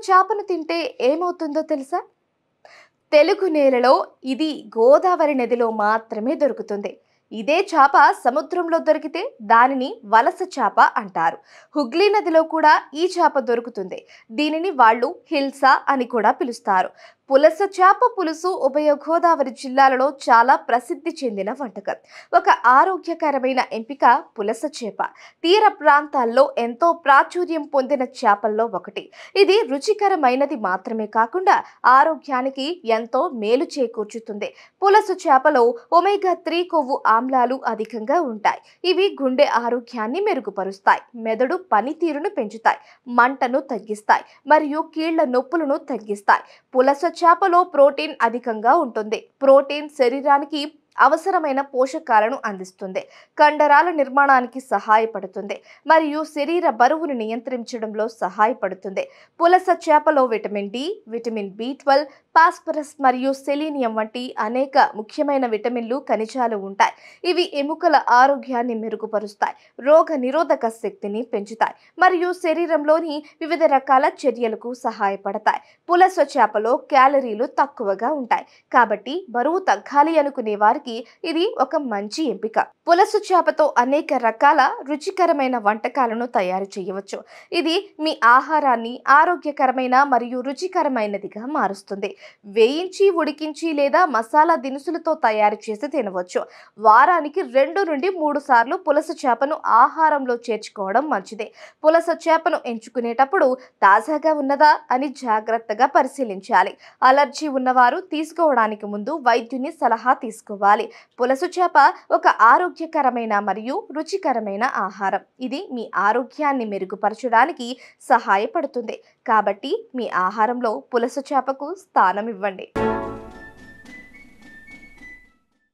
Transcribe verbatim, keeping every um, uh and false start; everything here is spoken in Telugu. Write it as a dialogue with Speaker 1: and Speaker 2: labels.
Speaker 1: చేపను తింటే ఏమవుతుందో తెలుసా? తెలుగు నేలలో ఇది గోదావరి నదిలో మాత్రమే దొరుకుతుంది. ఇదే చేప సముద్రంలో దొరికితే దానిని వలస చేప అంటారు. హుగ్లీ నదిలో కూడా ఈ చేప దొరుకుతుంది. దీనిని వాళ్ళు హిల్సా అని కూడా పిలుస్తారు. పులస చేప పులుసు ఉభయ గోదావరి జిల్లాలలో చాలా ప్రసిద్ధి చెందిన వంటకం. ఒక ఆరోగ్యకరమైన ఎంపిక పులస చేప. తీర ప్రాంతాల్లో ఎంతో ప్రాచుర్యం పొందిన చేపల్లో ఒకటి. ఇది రుచికరమైనది మాత్రమే కాకుండా ఆరోగ్యానికి ఎంతో మేలు చేకూర్చుతుంది. పులస చేపలో ఒమేగా త్రీ కొవ్వు ఆమ్లాలు అధికంగా ఉంటాయి. ఇవి గుండె ఆరోగ్యాన్ని మెరుగుపరుస్తాయి, మెదడు పనితీరును పెంచుతాయి, మంటను తగ్గిస్తాయి మరియు కీళ్ల నొప్పులను తగ్గిస్తాయి. పులస చేపలో ప్రోటీన్ అధికంగా ఉంటుంది. ప్రోటీన్ శరీరానికి అవసరమైన పోషకాలను అందిస్తుంది, కండరాల నిర్మాణానికి సహాయపడుతుంది మరియు శరీర బరువును నియంత్రించడంలో సహాయపడుతుంది. పులస చేపలో vitamin D, vitamin B twelve, phosphorus మరియు సెలీనియం వంటి అనేక ముఖ్యమైన విటమిన్లు, ఖనిజాలు ఉంటాయి. ఇవి ఎముకల ఆరోగ్యాన్ని మెరుగుపరుస్తాయి, రోగ నిరోధక శక్తిని పెంచుతాయి మరియు శరీరంలోని వివిధ రకాల చర్యలకు సహాయపడతాయి. పులస చేపలో క్యాలరీలు తక్కువగా ఉంటాయి కాబట్టి బరువు తగ్గాలి అనుకునే వారికి ఇది ఒక మంచి ఎంపిక. పులస చేపతో అనేక రకాల రుచికరమైన వంటకాలను తయారు చేయవచ్చు. ఇది మీ ఆహారాన్ని ఆరోగ్యకరమైన మరియు రుచికరమైనదిగా మారుస్తుంది. వేయించి, ఉడికించి లేదా మసాలా దినుసులతో తయారు చేసి తినవచ్చు. వారానికి రెండు నుండి మూడు సార్లు పులస చేపను ఆహారంలో చేర్చుకోవడం మంచిది. పులస చేపను ఎంచుకునేటప్పుడు తాజాగా ఉన్నదా అని జాగ్రత్తగా పరిశీలించాలి. అలర్జీ ఉన్నవారు తీసుకోవడానికి ముందు వైద్యుని సలహా తీసుకోవాలి. పులస చేప ఒక ఆరోగ్యకరమైన మరియు రుచికరమైన ఆహారం. ఇది మీ ఆరోగ్యాన్ని మెరుగుపరచడానికి సహాయపడుతుంది. కాబట్టి మీ ఆహారంలో పులస చేపకు స్థానం ఇవ్వండి.